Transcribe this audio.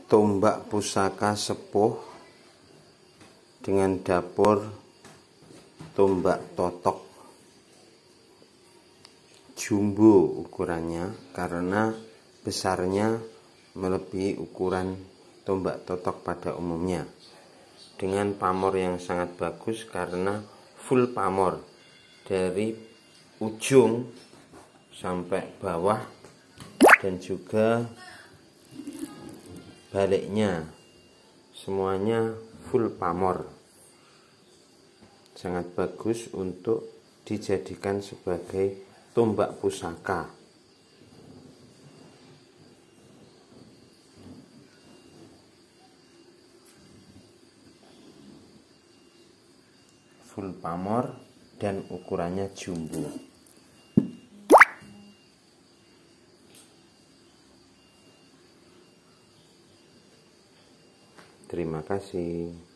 tombak pusaka sepuh dengan dapur tombak totok jumbo ukurannya, karena besarnya melebihi ukuran tombak totok pada umumnya, dengan pamor yang sangat bagus karena full pamor dari ujung sampai bawah dan juga baliknya, semuanya full pamor. Sangat bagus untuk dijadikan sebagai tombak pusaka. Full pamor dan ukurannya jumbo. Terima kasih.